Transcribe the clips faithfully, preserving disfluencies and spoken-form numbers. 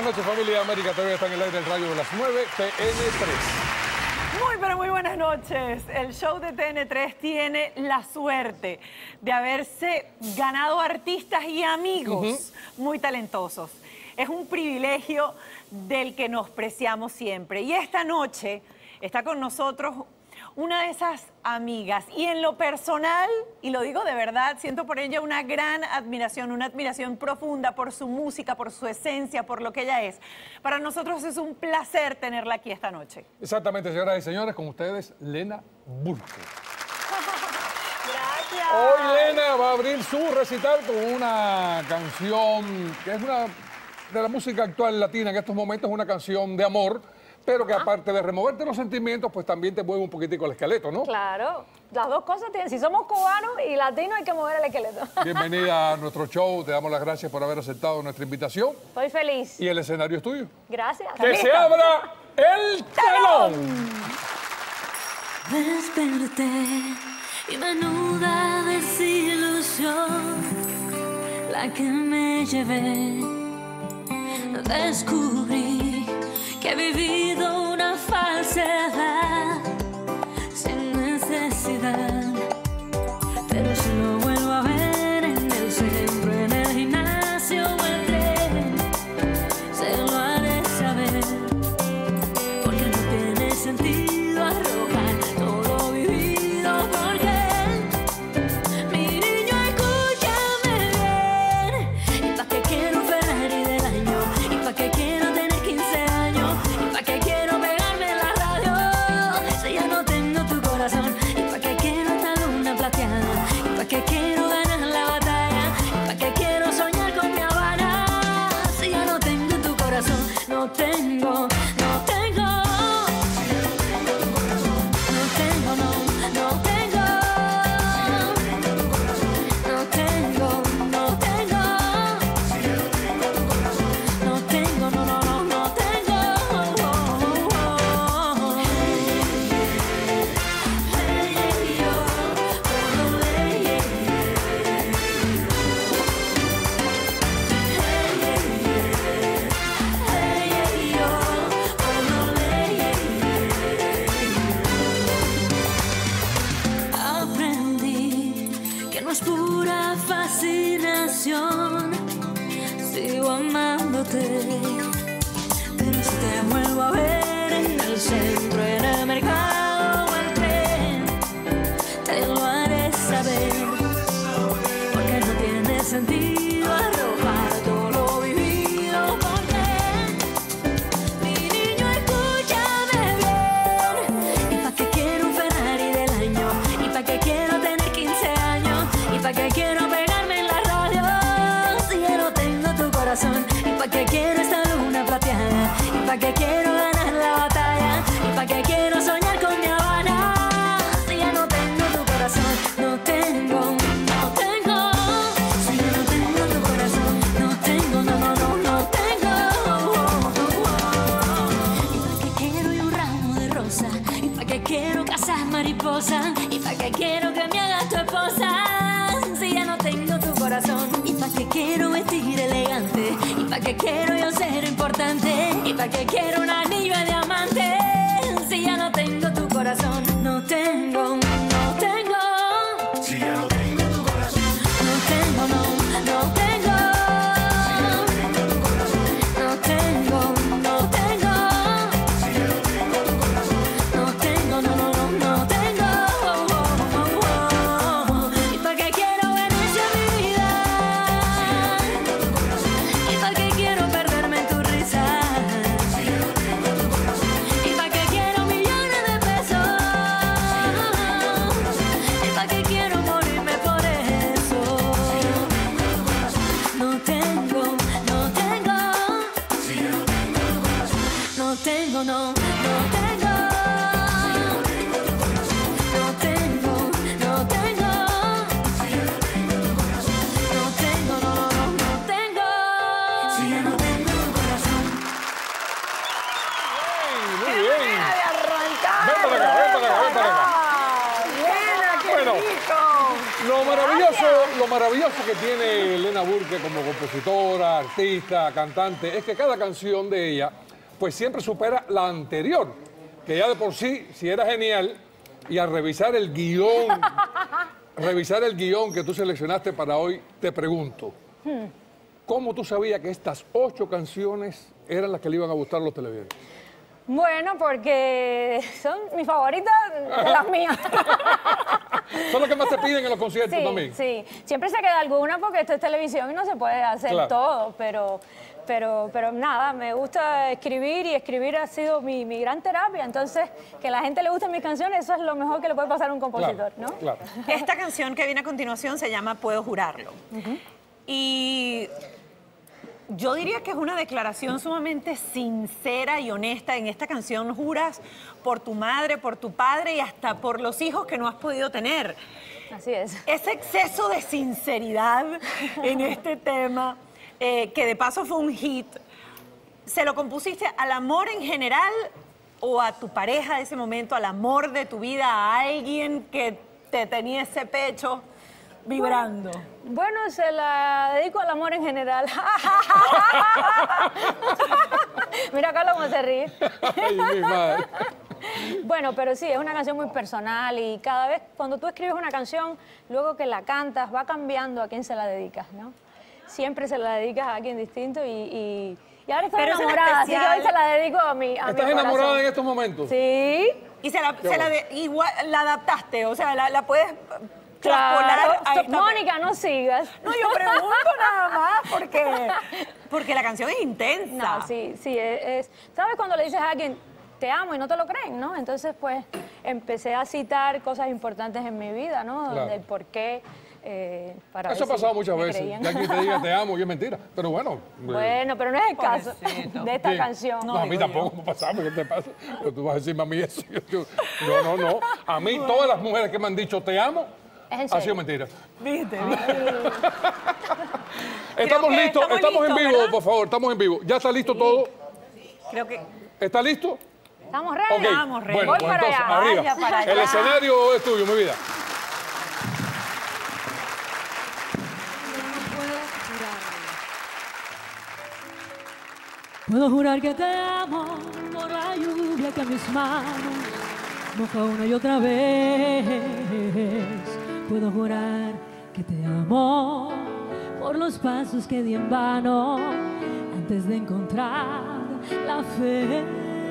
buenas noches, familia de América T V. Está en el aire del radio de las nueve, T N tres. Muy, pero muy buenas noches. El show de T N tres tiene la suerte de haberse ganado artistas y amigos uh-huh. muy talentosos. Es un privilegio del que nos preciamos siempre. Y esta noche está con nosotros una de esas amigas. Y en lo personal, y lo digo de verdad, siento por ella una gran admiración, una admiración profunda por su música, por su esencia, por lo que ella es. Para nosotros es un placer tenerla aquí esta noche. Exactamente, señoras y señores, con ustedes, Lena Burke. Gracias. Hoy Lena va a abrir su recital con una canción que es una de la música actual latina. En estos momentos es una canción de amor, pero que aparte de removerte los sentimientos, pues también te mueve un poquitico el esqueleto, ¿no? Claro, las dos cosas tienen. Si somos cubanos y latinos hay que mover el esqueleto. Bienvenida a nuestro show, te damos las gracias por haber aceptado nuestra invitación. Estoy feliz. Y el escenario es tuyo. Gracias. ¡Que se abra el telón! Desperté y menuda desilusión la que me llevé. Descubrí que he vivido una falsedad sin necesidad, pero si lo vuelvo a ver en el centro, en el gimnasio o el tren, se lo haré saber, porque no tiene sentido arrojar todo lo vivido, porque mi niño, escúchame bien, y pa' que quiero un Ferrari del año, y pa' que quiero tener quince años, y pa' que quiero pegarme en la radio, si ya no tengo tu corazón, y pa' que quiero esta luna plateada, y pa' que quiero ganar la batalla, y pa' que quiero soñar con mi Habana, si ya no tengo tu corazón, no tengo, no tengo, no tengo, no, no tengo, no tengo, no tengo, no tengo, no, no, no, no tengo. Hey, yo, oh, hey, hey, hey, yo, oh, hey. Aprendí que no es pura fascinación, sigo amándote, pero si te vuelvo a ver en el centro, en el mercado o el tren, te lo haré saber, porque no tiene sentido arrojar todo lo vivido, porque mi niño, escúchame bien, y pa' que quiero un Ferrari del año, y pa' que quiero tener quince años, y pa' que quiero pegarme en la radio, si ya no tengo tu corazón, y pa' que quiero esta luna plateada, y pa' que quiero ganar la batalla, y pa' que quiero soñar con mi Habana, si ya no tengo tu corazón, no tengo, no tengo, si ya no tengo tu corazón, no tengo, no, no, no, no tengo, y pa' que quiero y un ramo de rosa, y pa' que quiero casas mariposas, y pa' que quiero que me hagas tu esposa, si ya no tengo tu corazón, y pa' que quiero vestir elegante, y pa' que quiero yo ser importante, y pa' que quiero un anillo de diamante, si ya no tengo tu corazón, no tengo, no tengo, si ya no tengo tu corazón, no tengo, no, no tengo, no tengo, no tengo, si ya no tengo tu corazón, no tengo, no, no, no, no tengo, y pa' que quiero Venecia en mi vida, y pa' que quiero perderme en tu risa, y pa' que quiero millones de pesos, y pa' que quiero morirme por eso, no tengo, no tengo, no tengo, no, no tengo, no tengo, no tengo, no tengo, no, no, no, no tengo, si ya no tengo tu corazón. ¡Ey! Muy ¡Qué bien. manera de arrancar! Ven para acá, ven para acá, ven para acá. Lena, qué Bueno, rico. Lo maravilloso, lo maravilloso que tiene Lena Burke como compositora, artista, cantante, es que cada canción de ella, pues siempre supera la anterior, que ya de por sí, si era genial, y al revisar el guión, revisar el guión que tú seleccionaste para hoy, te pregunto, hmm. ¿cómo tú sabías que estas ocho canciones eran las que le iban a gustar a los televidentes? Bueno, porque son mis favoritas de las mías. Son las que más te piden en los conciertos sí, también. Sí, siempre se queda alguna porque esto es televisión y no se puede hacer claro. todo, pero, pero, pero nada, me gusta escribir y escribir ha sido mi, mi gran terapia, entonces que a la gente le gusten mis canciones, eso es lo mejor que le puede pasar a un compositor, claro, ¿no? Claro. Esta canción que viene a continuación se llama Puedo Jurarlo. Uh-huh. Y yo diría que es una declaración sumamente sincera y honesta. En esta canción juras por tu madre, por tu padre y hasta por los hijos que no has podido tener. Así es. Ese exceso de sinceridad en este tema, eh, que de paso fue un hit, ¿se lo compusiste al amor en general o a tu pareja de ese momento, al amor de tu vida, a alguien que te tenía ese pecho vibrando? Bueno, bueno, se la dedico al amor en general. Mira Carlos cómo se ríe. Ay, mi madre. Bueno, pero sí, es una canción muy personal y cada vez cuando tú escribes una canción, luego que la cantas, va cambiando a quién se la dedicas, ¿no? Siempre se la dedicas a alguien distinto y, y, y ahora estoy pero enamorada, así que hoy se la dedico a mi a ¿Estás mi enamorada corazón. en estos momentos? Sí. Y se la, se la, de, igual, la adaptaste, o sea, la, la puedes... Claro, a esta... Mónica, no sigas. No, yo pregunto nada más porque, porque la canción es intensa. No, sí, sí, es, es... ¿Sabes cuando le dices a alguien, te amo y no te lo creen, no? Entonces, pues, empecé a citar cosas importantes en mi vida, ¿no? Claro. Del por qué. Eh, para Eso ha pasado si muchas veces. Creían. Ya que te diga te amo y es mentira. Pero bueno. Bueno, pero no es el caso Pobrecito. de esta sí. canción. No, no a mí tampoco me pasaba. ¿Qué te pasa? Pero tú vas a decirme a mí eso. No, no, no. A mí todas las mujeres que me han dicho te amo, ha sido mentira. Viste, Estamos listos, estamos, estamos en listos, vivo, ¿verdad? por favor, estamos en vivo. ¿Ya está listo sí. todo? Creo que... ¿Está listo? Estamos ready. Okay. Estamos ready. Bueno, Voy pues para entonces, allá. arriba. Vaya para allá. El escenario es tuyo, mi vida. Puedo jurar que te amo por la lluvia que a mis manos moja una y otra vez. Puedo jurar que te amo por los pasos que di en vano antes de encontrar la fe.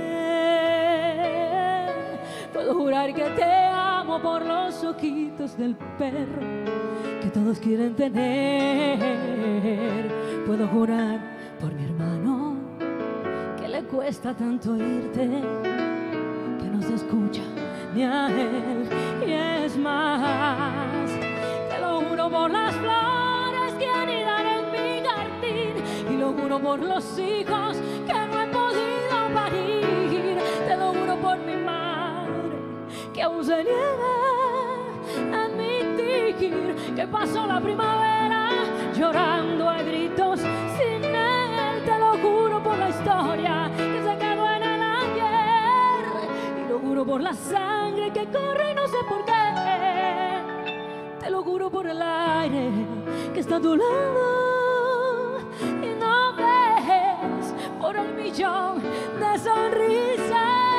Puedo jurar que te amo por los ojitos del perro que todos quieren tener. Puedo jurar por mi hermano que le cuesta tanto oírte, que no se escucha ni a él. Y es más, te lo juro por las flores que anidan en mi jardín, y lo juro por los hijos que no he podido parir. Te lo juro por mi madre que aún se niega a admitir que pasó la primavera llorando a gritos sin él. Te lo juro por la historia que se quedó en el ayer, y lo juro por la sangre que corre y no sé por qué. Te lo juro por el aire que está a tu lado y no ves, por el millón de sonrisas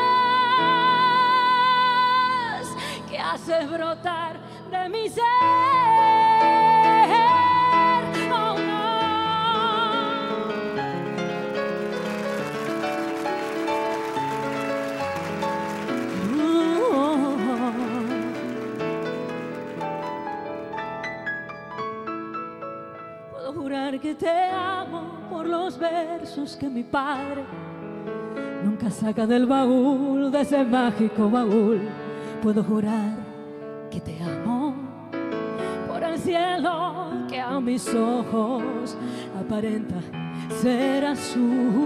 que haces brotar de mi ser. Oh, no. Puedo jurar que te amo por los versos que mi padre nunca saca del baúl, de ese mágico baúl. Puedo jurar que te amo por el cielo que a mis ojos aparenta ser azul.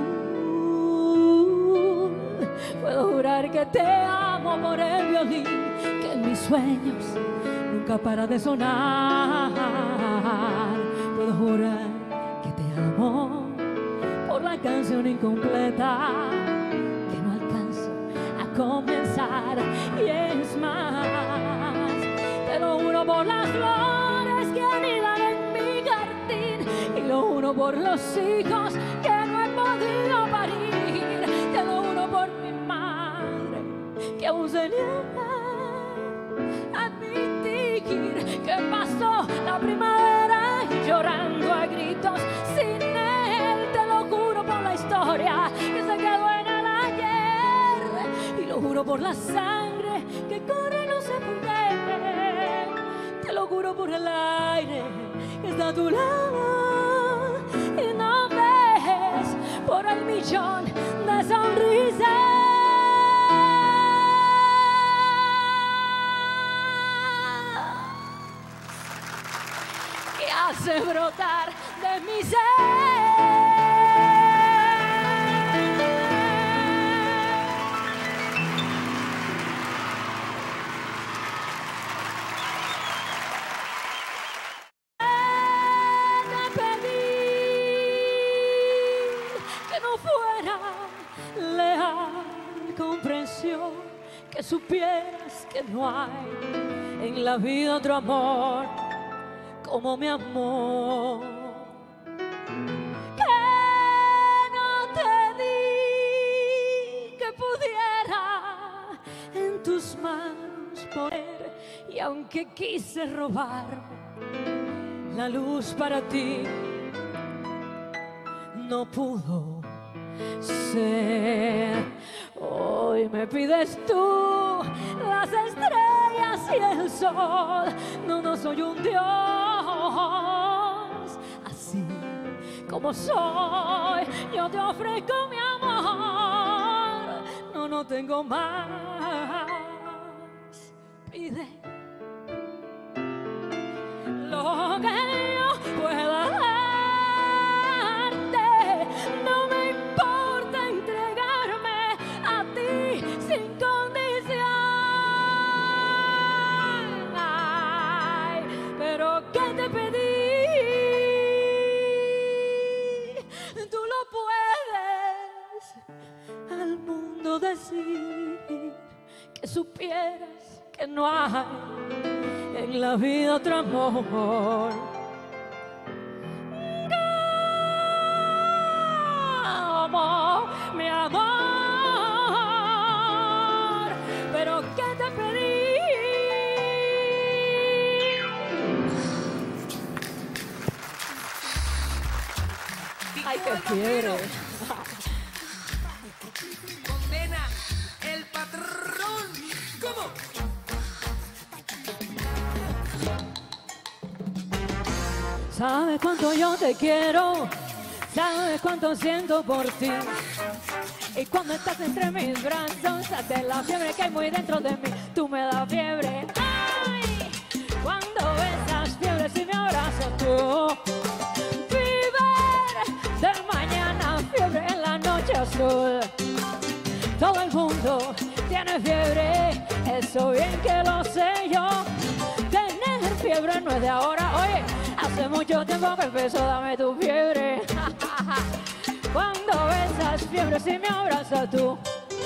Puedo jurar que te amo por el violín que en mis sueños nunca para de sonar. Puedo jurar que te amo por la canción incompleta que no alcanzo a comenzar. Y es más, te lo juro por las flores que anidan juro por los hijos que no he podido parir. Te lo juro por mi madre, que aún se niega a admitir que pasó la primavera llorando a gritos sin él. Te lo juro por la historia que se quedó en el ayer, y lo juro por la sangre que corre no sé por qué. Te lo juro por el aire que está a tu lado y no ves, por el millón de sonrisas que hace brotar de mi ser. Que supieras que no hay en la vida otro amor como mi amor, que no te di que pudiera en tus manos poner, y aunque quise robarme la luz para ti, no pudo ser. Hoy me pides tú las estrellas y el sol. No, no soy un dios, así como soy yo te ofrezco mi amor. No, no tengo más. Pide lo que yo pueda dar. Decir que supieras que no hay en la vida otro amor como mi amor. Pero ¿qué te pedí? Ay, qué fiebre. Sabes cuánto yo te quiero, sabes cuánto siento por ti. Y cuando estás entre mis brazos, hace la fiebre que hay muy dentro de mí. Tú me das fiebre, ay, cuando besas fiebre si me abrazas tú. Fiebre de mañana, fiebre en la noche azul. Todo el mundo tiene fiebre, eso bien que lo sé yo. Tener fiebre no es de ahora, oye. Hace mucho tiempo que empezó, dame tu fiebre. Cuando besas fiebre si me abrazas tú.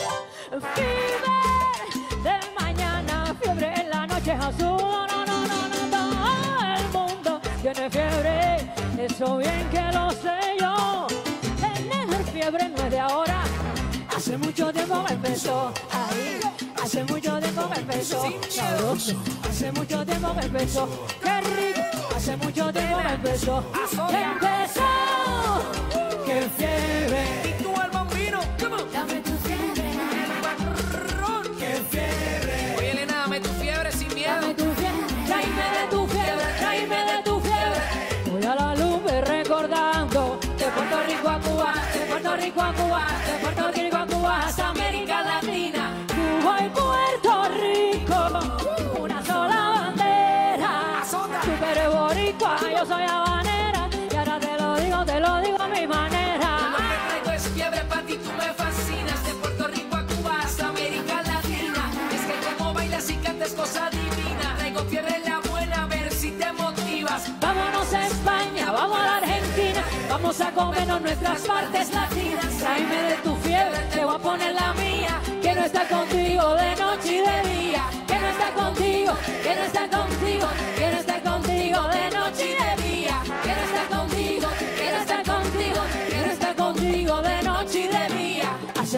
Fiebre de mañana, fiebre en la noche azul. No, no, no, no, todo el mundo tiene fiebre, eso bien que lo sé yo. Tener fiebre no es de ahora. Hace mucho tiempo que empezó, ahí. Hace mucho tiempo que empezó, sabroso. Hace mucho tiempo que empezó, qué rico. Hace mucho tiempo que empezó, que empezó, qué fiebre. Y tú al bambino, dame tu fiebre. El patrón, qué fiebre. Oye, Elena, dame tu fiebre sin miedo. Dame tu fiebre, tráeme de tu fiebre, tráeme de tu fiebre. Voy a la lumbre recordando, de Puerto Rico a Cuba, de Puerto Rico a Cuba, de Puerto Rico a Cuba, hasta América Latina. Cuba y Puerto Rico, una sola bandera. Tú eres boricua, yo soy habanera, y ahora te lo digo, te lo digo a mi manera. Lo que traigo es fiebre para ti, tú me fascinas. De Puerto Rico a Cuba hasta América Latina. Es que como bailas y cantas cosa divina. Traigo fiebre en la buena, a ver si te motivas. Vámonos a España, vamos a la Argentina, vamos a comernos nuestras partes latinas. Tráeme de tu fiebre, te voy a poner la mía, que no está contigo de noche y de día. Que no está contigo, que no está contigo, que no está contigo de noche y de día. Que no está contigo, que no está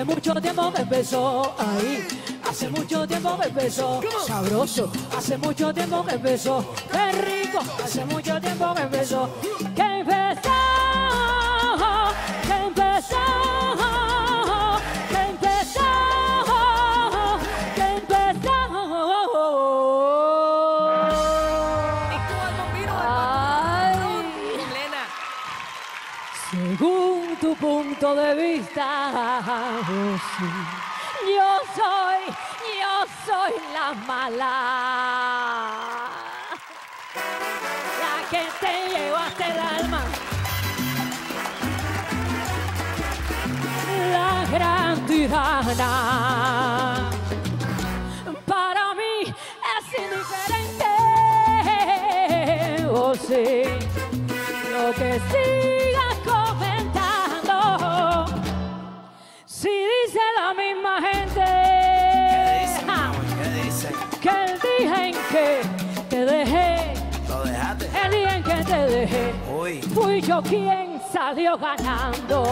Hace mucho tiempo que empezó ahí, hace mucho tiempo que empezó, sabroso, hace mucho tiempo que empezó, qué rico, hace mucho tiempo que empezó, que empezó, que empezó, que empezó, que empezó. Ay, Lena. según tu punto de vista, oh, sí. Yo soy, yo soy la mala, la que te llevó hasta el alma, la gran tirana. Para mí es indiferente, oh sí, lo que sigas comentando. Si dice la misma gente, ¿Qué dice, mi amor? ¿Qué dice? que el día en que te dejé, ¿Lo dejaste? el día en que te dejé, Uy. fui yo quien salió ganando.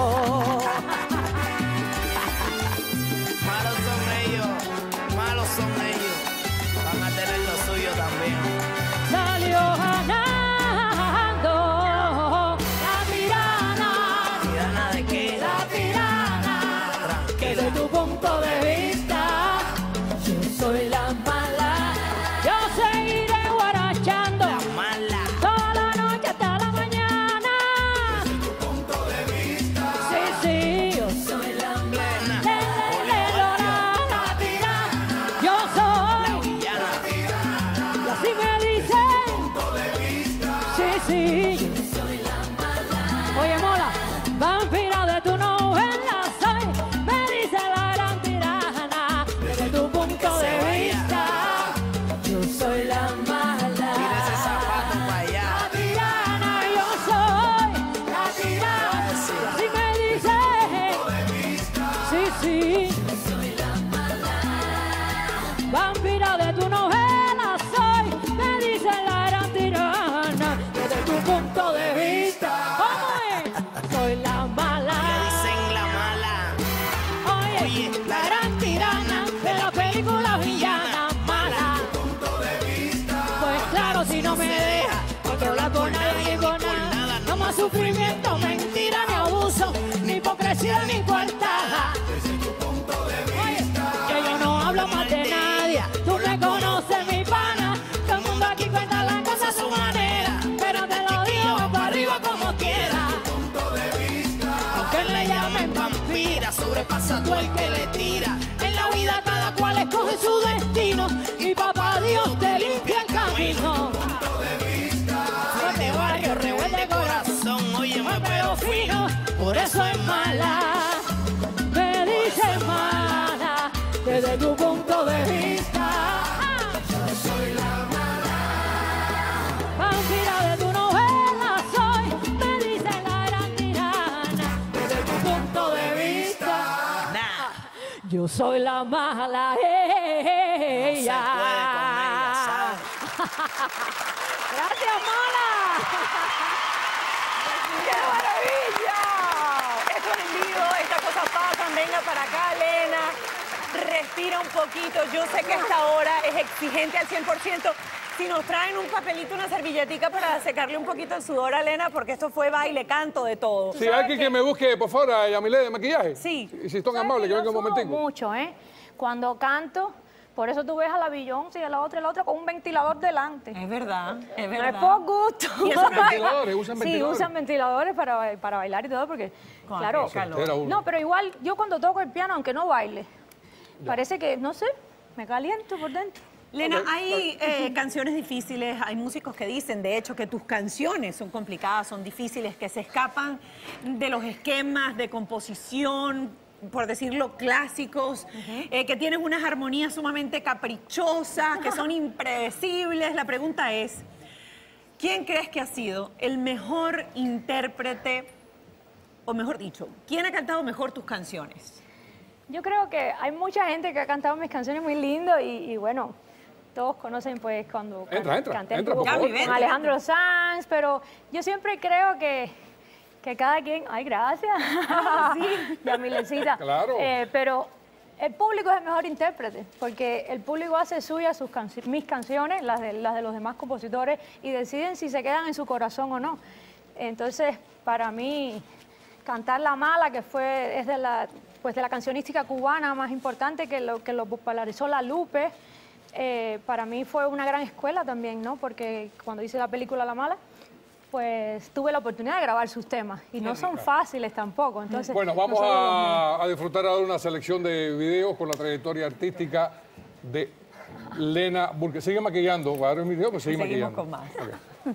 Malos son ellos, malos son ellos. Van a tener lo suyo también. Salió ganando la tirana. ¿Tirana de qué? La tirana, que desde tu punto de vista, yo soy la mala. Yo seguiré guarachando La mala. toda la noche hasta la mañana. Desde tu punto de vista, sí, sí, yo soy la Plena. le, le, le, la, la tirana. Yo soy, Villana. y así me dicen. Sí, sí, yo soy la mala. Oye, mola, vampira de tu novela soy, me dice la gran tirana. Desde tu punto de vista, yo soy la mala. Tira ese zapato para allá. La tirana, yo soy la tirana. Sí. Así me dice. Sí, sí. Vampira de tu novela soy, me dice la gran tirana. Desde tu punto de vista, ¿cómo es? Soy la mala. ¿Qué dicen la mala? Oye, Oye, la gran tirana de la película villana mala. Pues claro, si no me deja controlar por nada ni por nada, no más sufrimiento, mentira ni abuso, ni hipocresía ni coartada. Oye, que yo no hablo más de nadie, tú me conoces mi pana, todo el mundo aquí cuenta las cosas a su manera, pero te lo digo para arriba como quiera. Aunque le llamen vampira, sobrepasa tú el que le tira. En la vida cada cual escoge su destino y papá Dios te limpia el camino. De barrio, rebelde corazón, oye, me Pero pero fino. por eso es mala, me dice mala, desde tu punto de vista. Yo soy la mala, vampira de tu novela soy, me dice la gran tirana, desde tu punto de vista. Nah, Yo soy la mala, ella. no se puede con ella, ¿sabes? Gracias, mala. ¡Qué maravilla! Esto es en vivo, estas cosas pasan. Venga para acá, Elena. Respira un poquito. Yo sé que esta hora es exigente al cien por ciento. Si nos traen un papelito, una servilletica para secarle un poquito el sudor a Elena, porque esto fue baile, canto, de todo. Si hay alguien que me busque, por favor, a Yamile de maquillaje. Sí. Y si están ¿Sabes amables, que yo venga un sudo momentico. mucho, ¿eh? Cuando canto, por eso tú ves a la Beyoncé y a la otra y a la otra con un ventilador delante. Es verdad, es No verdad. es por gusto. Y eso no es Ventiladores, usan Sí, ventiladores. usan ventiladores para, para bailar y todo, porque, Con claro, aquel calor. Era uno. no, pero igual yo cuando toco el piano, aunque no baile, parece que, no sé, me caliento por dentro. Lena, hay eh, canciones difíciles, hay músicos que dicen, de hecho, que tus canciones son complicadas, son difíciles, que se escapan de los esquemas de composición, por decirlo, clásicos, eh, que tienes unas armonías sumamente caprichosas, que son impredecibles. La pregunta es, ¿quién crees que ha sido el mejor intérprete, o mejor dicho, quién ha cantado mejor tus canciones? Yo creo que hay mucha gente que ha cantado mis canciones muy lindo y, y bueno, todos conocen pues cuando can- Entra, entra, canté en entra, dúo por con favor. Gaby, vente, Alejandro Sanz, pero yo siempre creo que, Que cada quien, ay, gracias. Sí, Yamilecita. Claro. Eh, pero el público es el mejor intérprete, porque el público hace suyas sus canci mis canciones, las de, las de los demás compositores, y deciden si se quedan en su corazón o no. Entonces, para mí, cantar La Mala, que fue, es de la, pues de la cancionística cubana más importante, que lo, que lo popularizó La Lupe, eh, para mí fue una gran escuela también, ¿no? Porque cuando hice la película La Mala, pues tuve la oportunidad de grabar sus temas y no son fáciles tampoco. Entonces, Bueno, vamos nosotros los- a, a disfrutar ahora de una selección de videos con la trayectoria artística de Lena Burke. Sigue maquillando, va a dar un video, pues sigue Seguimos maquillando. con más. Ok.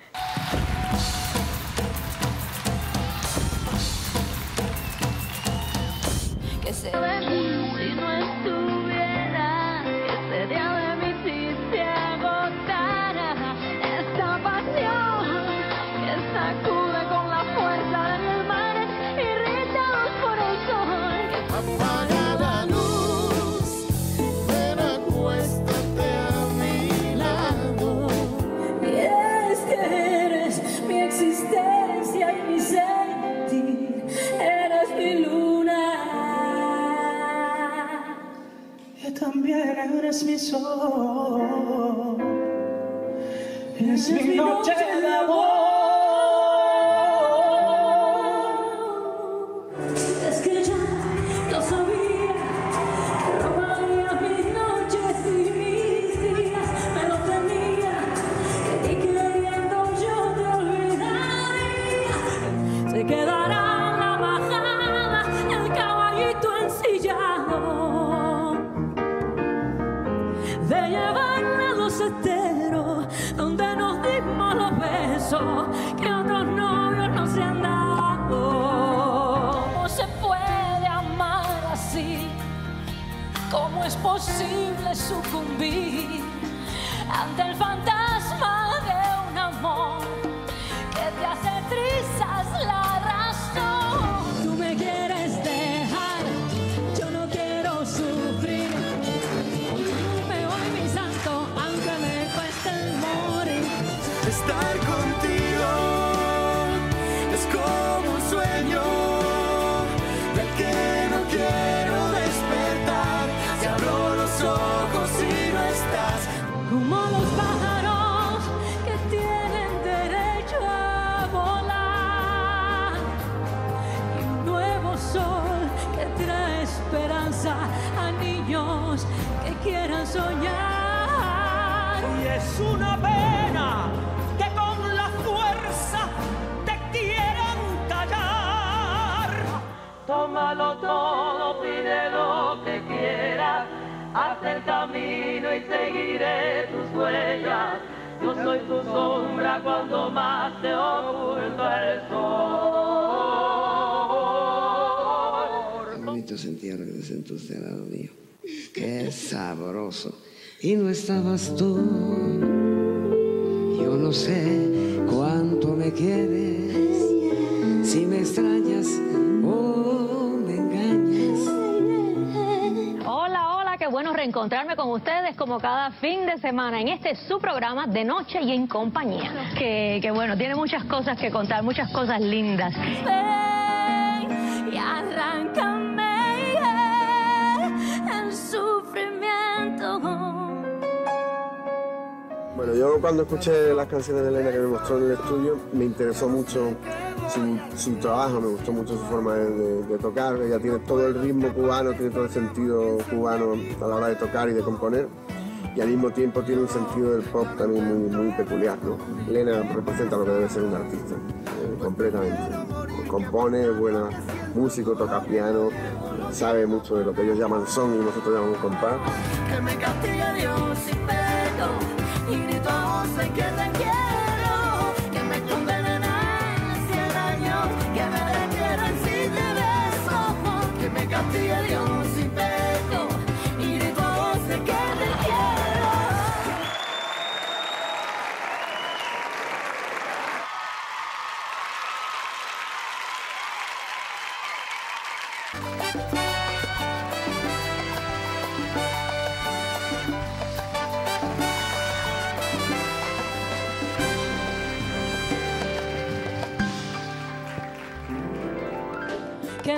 Que se ve si no estuviera, que ese día de mí sí se agotara esta pasión que sacude con la fuerza del mar, irritados por el sol. Apaga la luz, ven acuéstate a mi lado. Y es que eres mi existencia y mi sentir, eres mi luna. Y también eres mi sol, eres mi noche de amor. Es que ya lo sabía, que robaría mis noches y mis días, me lo temía, que ni queriendo yo te olvidaría. Se quedará la bajada, el caballito ensillado, de llevarme a los esteros, donde nos dimos los besos que otros novios no se han dado. ¿Cómo se puede amar así? ¿Cómo es posible sucumbir ante el fantasma de un amor que te hace trizas la razón? Tú me quieres dejar, yo no quiero sufrir. Me voy, mi santo, aunque me cueste el morir. Estar contigo es como un sueño del que no quiero despertar. Si abro los ojos y no estás, Como los pájaros que tienen derecho a volar, y un nuevo sol que trae esperanza a niños que quieran soñar. y es una pena que con la fuerza te quieran callar. Tómalo todo, pide lo que quieras, haz el camino y seguiré tus huellas. Yo soy tu sombra cuando más te oculta el sol. Qué bonito sentía lo que te sentiste al lado mío. Qué sabroso. Y no estabas tú. Yo no sé cuánto me quieres. Si me extrañas o me engañas. Hola, hola, qué bueno reencontrarme con ustedes como cada fin de semana en este su programa De Noche y en Compañía. Que, que bueno, tiene muchas cosas que contar, muchas cosas lindas. Ven y arráncame el sufrimiento. Bueno, yo cuando escuché las canciones de Lena que me mostró en el estudio, me interesó mucho su, su trabajo, me gustó mucho su forma de, de- de tocar. Ella tiene todo el ritmo cubano, tiene todo el sentido cubano a la hora de tocar y de componer. Y al mismo tiempo tiene un sentido del pop también muy, muy peculiar, ¿no? Lena representa lo que debe ser un artista, eh, completamente. Compone, es buena músico, toca piano, sabe mucho de lo que ellos llaman son y nosotros llamamos compás. Que me castigue Dios sin perdón y grito a voces que te quiero, que me condenen a cien años, que me despierten si te beso, que me castigue Dios sin perdón y grito a voces que te quiero.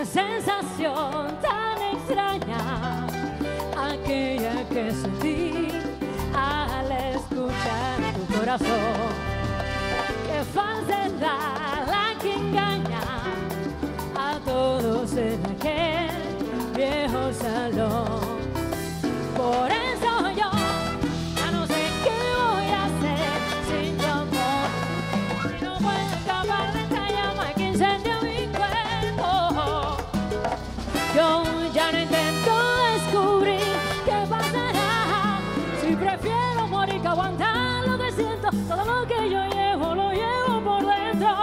qué sensación tan extraña, aquella que sentí al escuchar tu corazón. Qué falsedad la que engaña a todos en aquel viejo salón. Por eso yo ya no sé qué voy a hacer sin tu amor. Si no puedo escapar de esta llama que incendia mi cuerpo, yo ya no intento descubrir qué pasará. Si prefiero morir que aguantar lo que siento, todo lo que yo llevo lo llevo por dentro.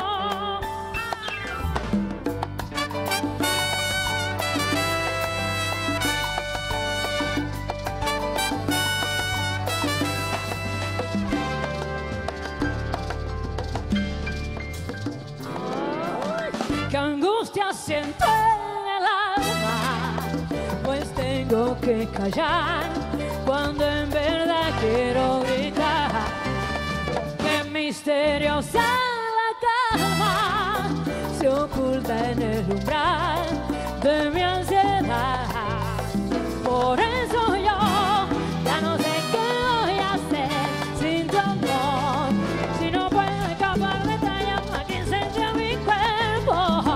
Qué angustia siento en el alma, pues tengo que callar cuando en verdad quiero gritar. Qué misteriosa la calma se oculta en el umbral de mi ansiedad. Por eso yo ya no sé qué voy a hacer sin tu amor. Si no puedo escapar de esta llama que incendia mi cuerpo,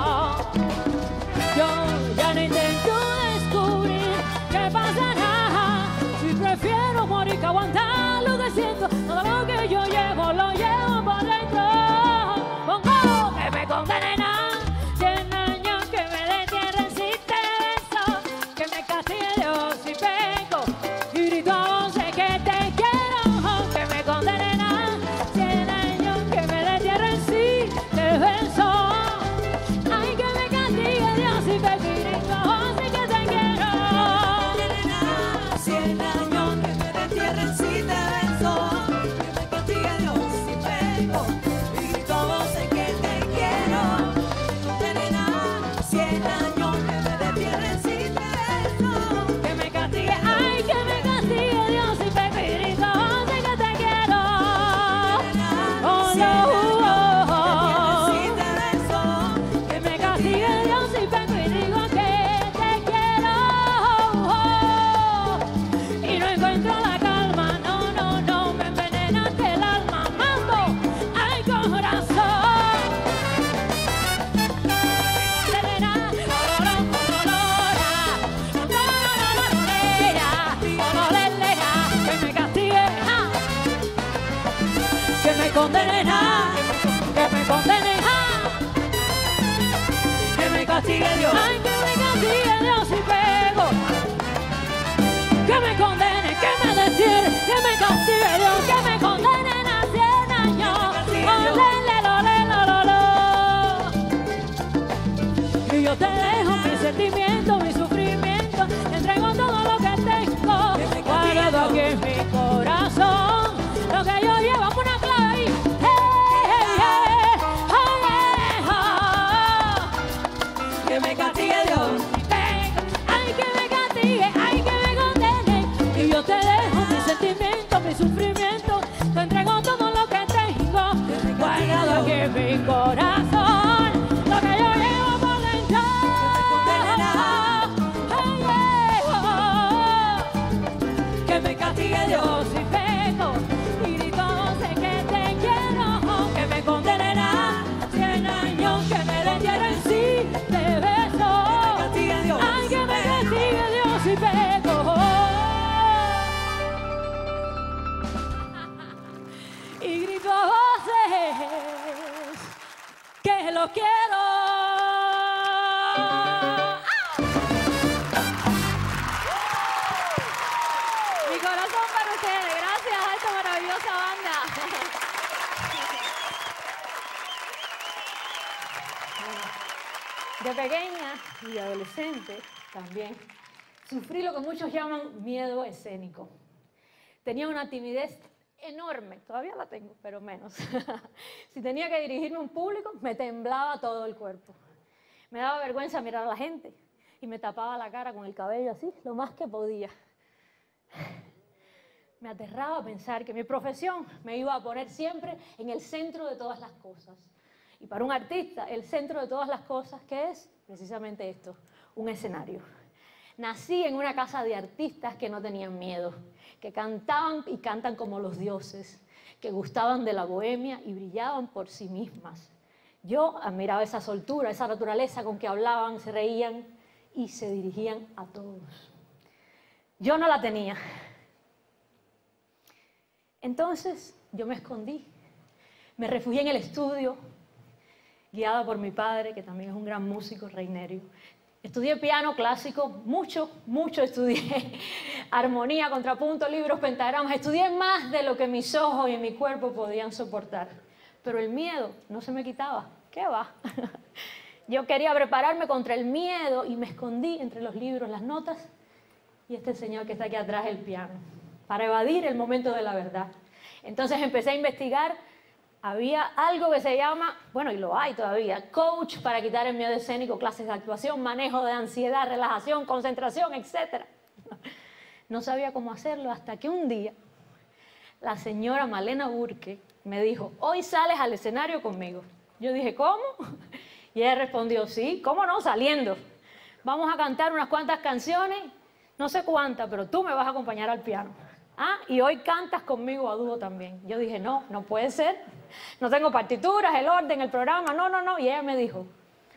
yo ya no intento descubrir qué pasará. Si prefiero morir que aguantar lo que siento, todo lo que yo llevo lo llevo por dentro. Pongo que me condenen a cien años, que me destierren si te beso, que me castigue Dios si peco y grito a voces que te quiero. Que me condenen a cien años, que me destierren si te beso. Ay, que me castigue Dios si peco y grito a voces que te quiero. Cien años que me destierren si te beso, que me castigue Dios si peco y grito a voces que te quiero. Condena, cien años que me destierren si te beso, Que me castigue, ay, que me castigue Dios si peco y grito a voces que te quiero. Oh, cien años no, que me destierren si te beso, que me castigue Dios si peco y digo que te quiero. Y no encuentro la calma, no, no, no, me envenenaste el alma, mando al corazón. Serena, olorón, olorora, olororororera, olorelea, que me castigue, ah, que me condenen, ah, que me condenen, ah, que me castigue Dios. ay, que me castigue Dios si pego, que me condenen, que me destierren, que me castigue Dios, que me condenen a cien años. Olele, lole, lo, lo, lo. Y yo te dejo mi sentimiento, mi sufrimiento, te entrego todo lo que tengo, guardado aquí en mi corazón, lo que yo llevo es una clave ahí. Hey, hey, hey, oh, yeah, oh. Que me castigue Dios. Ay, que me castigue, ay, que me condene. Y yo te dejo mi sentimiento, mi sufrimiento, te entrego todo lo que tengo, guardado aquí en mi corazón, lo que yo llevo por dentro. Ay, yeah, oh. Que me castigue Dios si peco y grito a voces que te quiero. Que me condenen a cien años, que me destierren si te beso. Ay, que me castigue Dios si peco y grito a voces que lo quiero. Mi corazón para ustedes, gracias a esta maravillosa banda. De pequeña y de adolescente también sufrí lo que muchos llaman miedo escénico. Tenía una timidez enorme, todavía la tengo, pero menos. Si tenía que dirigirme a un público, me temblaba todo el cuerpo. Me daba vergüenza mirar a la gente y me tapaba la cara con el cabello así, lo más que podía. Me aterraba pensar que mi profesión me iba a poner siempre en el centro de todas las cosas. Y para un artista, el centro de todas las cosas, ¿qué es? Precisamente esto, un escenario. Nací en una casa de artistas que no tenían miedo, que cantaban y cantan como los dioses, que gustaban de la bohemia y brillaban por sí mismas. Yo admiraba esa soltura, esa naturaleza con que hablaban, se reían y se dirigían a todos. Yo no la tenía. Entonces yo me escondí, me refugié en el estudio, guiada por mi padre, que también es un gran músico, Reinerio. Estudié piano clásico, mucho, mucho estudié armonía, contrapunto, libros, pentagramas. Estudié más de lo que mis ojos y mi cuerpo podían soportar. Pero el miedo no se me quitaba. ¿Qué va? Yo quería prepararme contra el miedo y me escondí entre los libros, las notas y este señor que está aquí atrás, el piano, para evadir el momento de la verdad. Entonces empecé a investigar. Había algo que se llama, bueno, y lo hay todavía, coach para quitar el miedo escénico, clases de actuación, manejo de ansiedad, relajación, concentración, etcétera. No sabía cómo hacerlo hasta que un día la señora Malena Burke me dijo, hoy sales al escenario conmigo. Yo dije, ¿cómo? Y ella respondió, sí, ¿cómo no? Saliendo. Vamos a cantar unas cuantas canciones, no sé cuántas, pero tú me vas a acompañar al piano. Ah, y hoy cantas conmigo a dúo también. Yo dije, no, no puede ser. No tengo partituras, el orden, el programa, no, no, no. Y ella me dijo,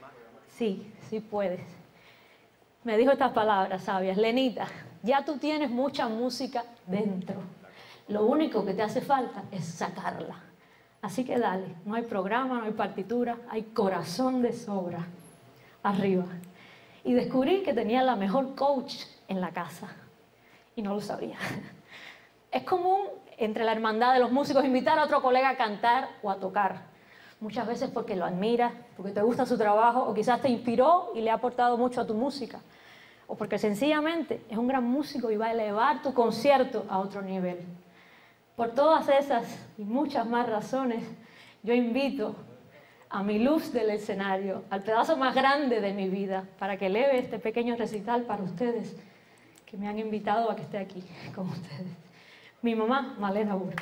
sí, sí puedes. Me dijo estas palabras sabias, Lenita, ya tú tienes mucha música dentro. Lo único que te hace falta es sacarla. Así que dale, no hay programa, no hay partitura, hay corazón de sobra. Arriba. Y descubrí que tenía la mejor coach en la casa. Y no lo sabía. Es común entre la hermandad de los músicos invitar a otro colega a cantar o a tocar. Muchas veces porque lo admiras, porque te gusta su trabajo o quizás te inspiró y le ha aportado mucho a tu música. O porque sencillamente es un gran músico y va a elevar tu concierto a otro nivel. Por todas esas y muchas más razones, yo invito a mi luz del escenario, al pedazo más grande de mi vida, para que eleve este pequeño recital para ustedes, que me han invitado a que esté aquí con ustedes. Mi mamá, Malena Burke.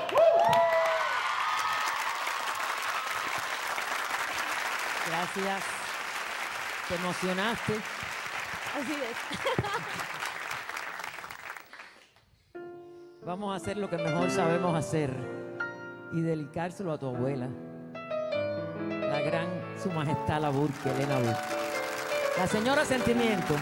Gracias. Te emocionaste. Así es. Vamos a hacer lo que mejor sabemos hacer y dedicárselo a tu abuela, la gran Su Majestad la Burke, Elena Burke. La señora Sentimiento.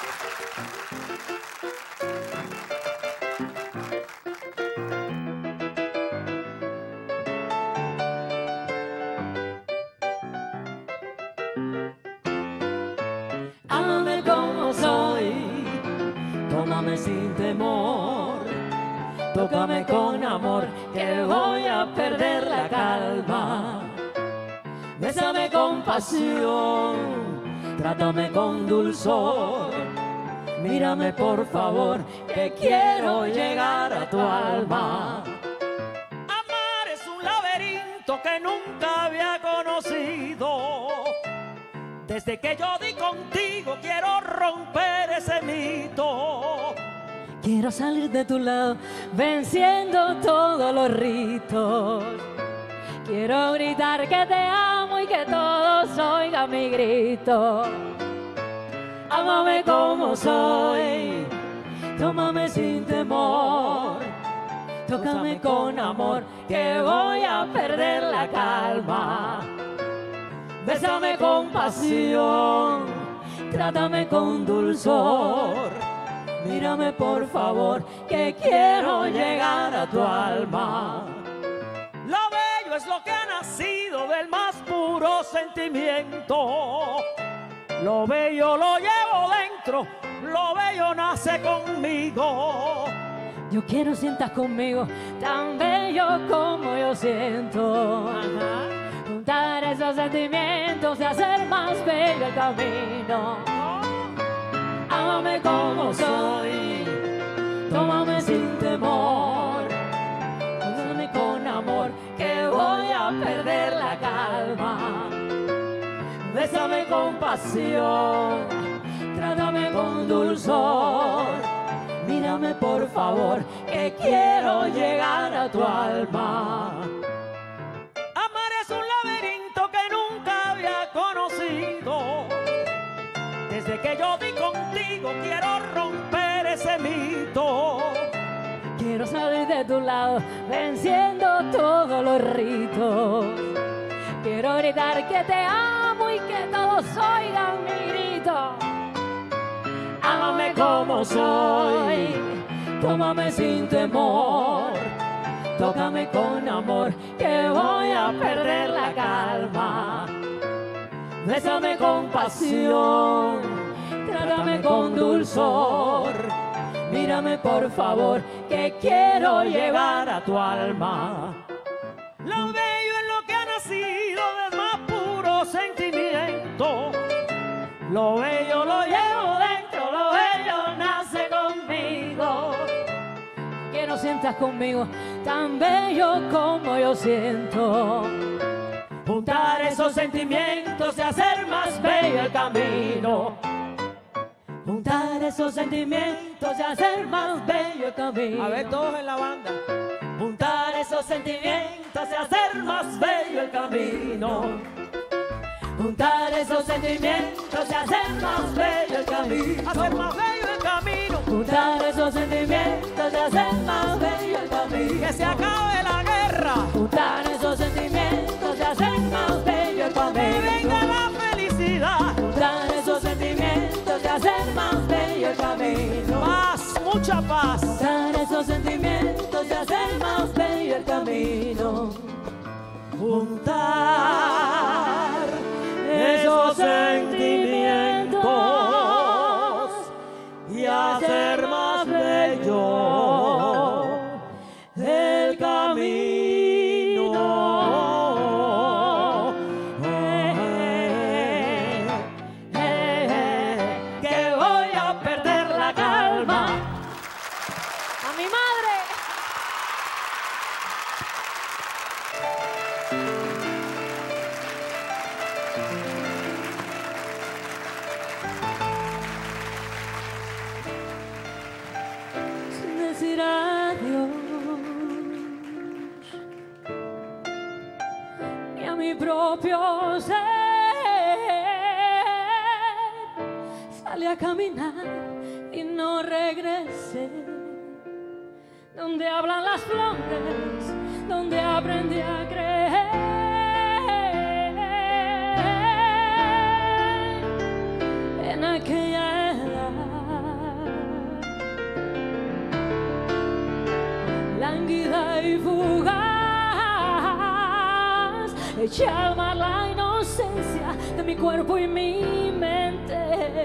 Ámame como soy, tómame sin temor, tócame con amor, que voy a perder la calma. Bésame con pasión, trátame con dulzor, mírame por favor, que quiero llegar a tu alma. Amar es un laberinto que nunca había conocido. Desde que yo di contigo quiero romper ese mito. Quiero salir de tu lado venciendo todos los ritos. Quiero gritar que te amo y que todos oigan mi grito. Ámame como soy, tómame sin temor, tócame con amor, que voy a perder la calma. Bésame con pasión, trátame con dulzor, mírame por favor, que quiero llegar a tu alma. Lo bello es lo que ha nacido del más puro sentimiento. Lo bello lo llevo dentro, lo bello nace conmigo. Yo quiero sientas conmigo tan bello como yo siento. Ajá. Juntar esos sentimientos y hacer más bello el camino. Ámame como soy, tómame sin temor, tómame con amor, que voy a perder la calma. Bésame con pasión, trátame con dulzor, mírame por favor, que quiero llegar a tu alma. Amar es un laberinto que no que yo di contigo, quiero romper ese mito. Quiero salir de tu lado, venciendo todos los ritos. Quiero gritar que te amo y que todos oigan mi grito. Ámame como soy, tómame sin temor, tócame con amor, que voy a perder la calma. Bésame con pasión, trátame con dulzor. Mírame por favor, que quiero llevar a tu alma. Lo bello es lo que ha nacido del más puro sentimiento. Lo bello lo llevo dentro, lo bello nace conmigo. Que no sientas conmigo tan bello como yo siento. Juntar esos sentimientos y hacer más bello el camino. Juntar esos sentimientos y hacer más bello el camino. A ver, todos en la banda. Juntar esos sentimientos y hacer más bello el camino. Juntar esos sentimientos y hacer más bello el camino. Hacer más bello el camino. Juntar esos sentimientos y hacer más bello el camino. Que se acabe la guerra. Juntar esos sentimientos y hacer más bello el camino. Que venga la felicidad. Juntar esos sentimientos y hacer más bello el camino. Paz, mucha paz. Juntar esos sentimientos y hacer más bello el camino. Juntar esos sentimientos y hacer más bello el camino. Eh, eh, eh, que voy a perder la calma. ¡A mi madre! Sin decir adiós y a mi propio ser salí a caminar y no regresé. Donde hablan las flores, donde aprendí a creer. En aquella edad, lánguida y fugaz, eché al mar la inocencia de mi cuerpo y mi mente.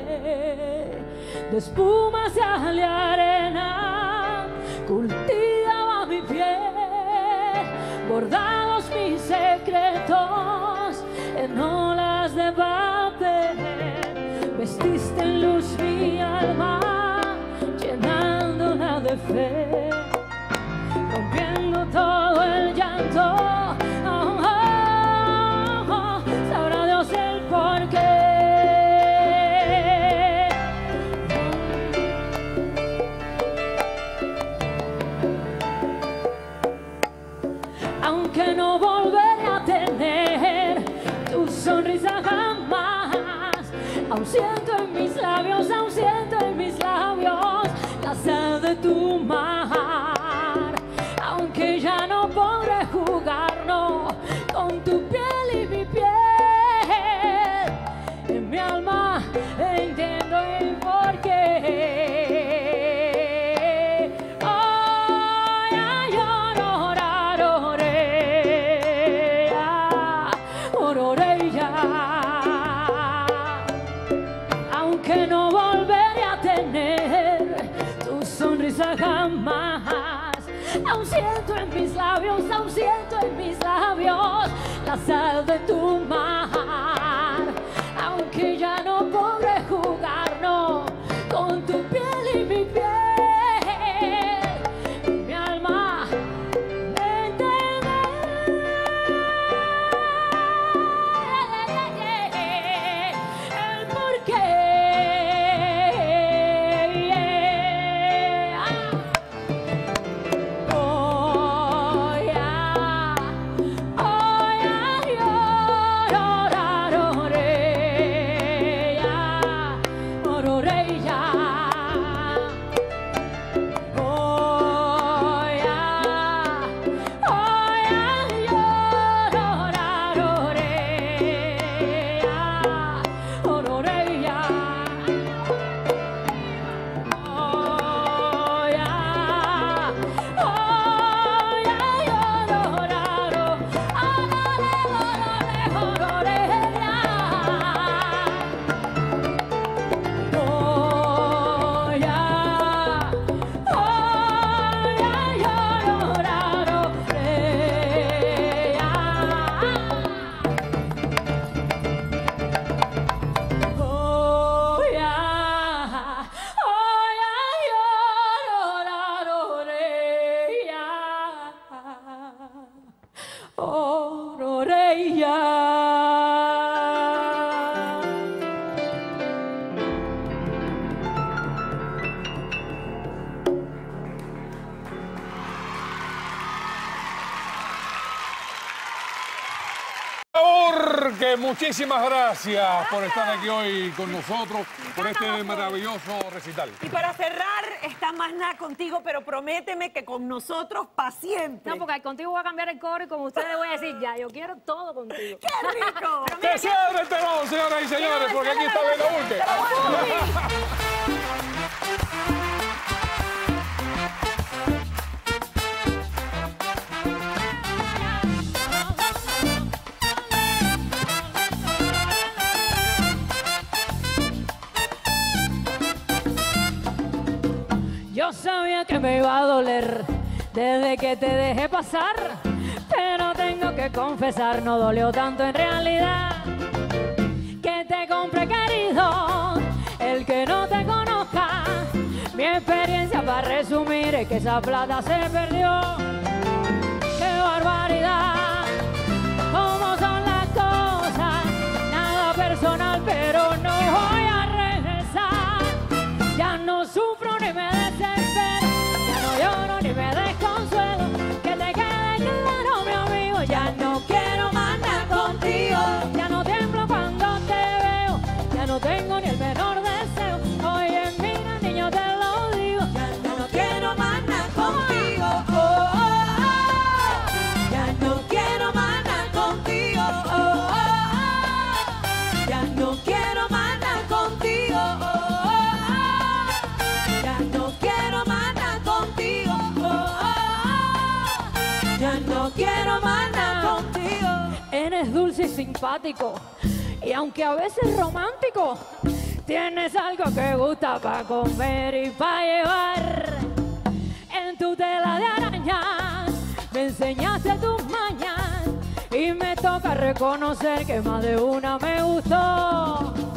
De espumas y arena cultivaba mi piel, bordados mis secretos en olas de papel. Vestiste en luz mi alma, llenándola de fe, rompiendo todo el llanto. Oh, oh, oh, sabrá Dios el porqué. Aunque no volveré a tener tu sonrisa jamás, aún siento en mis labios, aún siento en mis labios la sed de tu mar. Aunque ya no podré jugar, no, con tu piel y mi piel, en mi alma entiendo el porqué. Aunque no volveré a tener tu sonrisa jamás, aún siento en mis labios, aún siento en mis labios la sal de tu mar. Aunque ya no podré jugar, no, con tu piel y mi piel, mi alma me entenderá. El porqué. Oh, yeah. Oh, yeah, yeah. ororella. Que muchísimas gracias, gracias por estar aquí hoy con nosotros, por este maravilloso recital. Y para cerrar, está más nada contigo, pero prométeme que con nosotros para siempre. No, porque contigo voy a cambiar el coro y con ustedes voy a decir ya, yo quiero todo contigo. ¡Qué rico! ¡Que se abre el telón, señoras y señores, porque aquí está Bela Burke! Yo sabía que me iba a doler desde que te dejé pasar, pero tengo que confesar, no dolió tanto en realidad. Que te compré, querido, el que no te conozca. Mi experiencia para resumir es que esa plata se perdió. ¡Qué barbaridad! ¿Cómo son las cosas? Nada personal, pero no voy a regresar. Ya no sufro ni me desespero, ya no lloro ni me desconsuelo. Que te quede claro, mi amigo, ya no quiero más nada contigo. Ya no tiemblo cuando te veo, ya no tengo ni el menor deseo. Oye, mira, niño, te lo digo, ya no quiero más nada contigo. Oh, oh, oh. Ya no quiero más nada contigo. Oh, oh, oh. Ya no quiero más nada contigo. Oh, oh, oh. Ya no quiero más nada contigo. Oh, oh, oh. Ya no quiero más nada contigo. Eres dulce y simpático, y aunque a veces romántico, tienes algo que gusta para comer y para llevar. En tu tela de arañas me enseñaste tus mañas, y me toca reconocer que más de una me gustó.